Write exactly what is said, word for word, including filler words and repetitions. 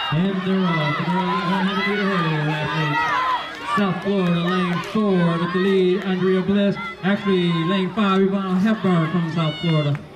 And they're off. The one hundred meter hurdle athletes. South Florida, lane four with the lead, Andrea Bliss. Actually, lane five, Ivana Hepburn from South Florida.